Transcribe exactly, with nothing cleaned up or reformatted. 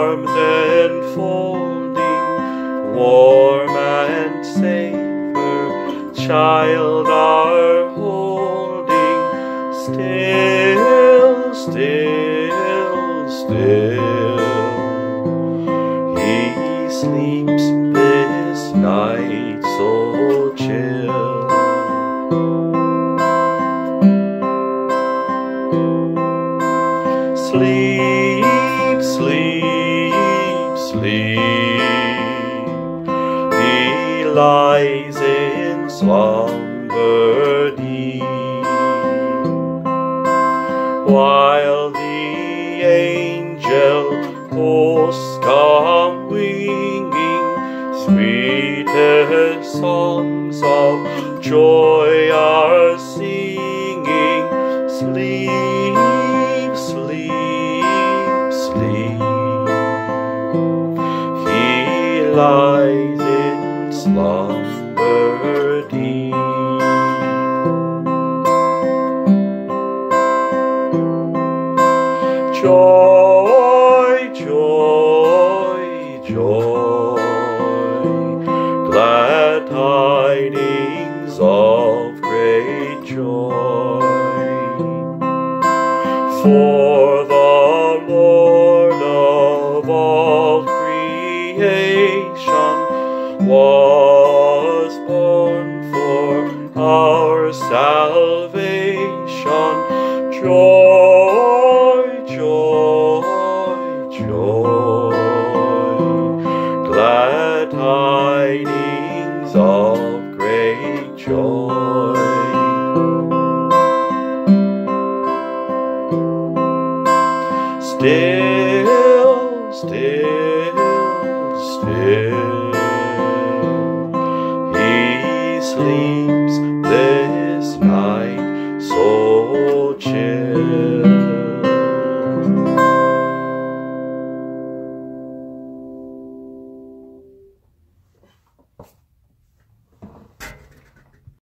arms enfolding, warm and safer, child are holding, still, still, still. He sleeps this night so chill. Sleep, sleep, sleep. He lies in slumber deep, while the angel hosts come winging, sweetest songs of joy are singing. Sleep, sleep, sleep. He lies in slumber deep. Joy, joy, joy, glad tidings of great joy. For the Lord of all creation was born for our salvation. Joy, joy, joy, glad tidings of great joy. Still, still.